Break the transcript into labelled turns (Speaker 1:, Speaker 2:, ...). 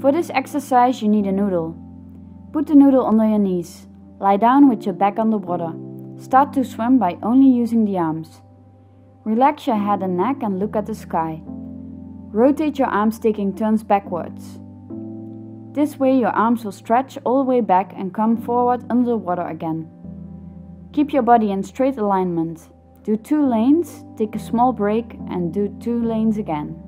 Speaker 1: For this exercise you need a noodle. Put the noodle under your knees. Lie down with your back on the water. Start to swim by only using the arms. Relax your head and neck and look at the sky. Rotate your arms taking turns backwards. This way your arms will stretch all the way back and come forward under the water again. Keep your body in straight alignment. Do 2 lanes, take a small break and do 2 lanes again.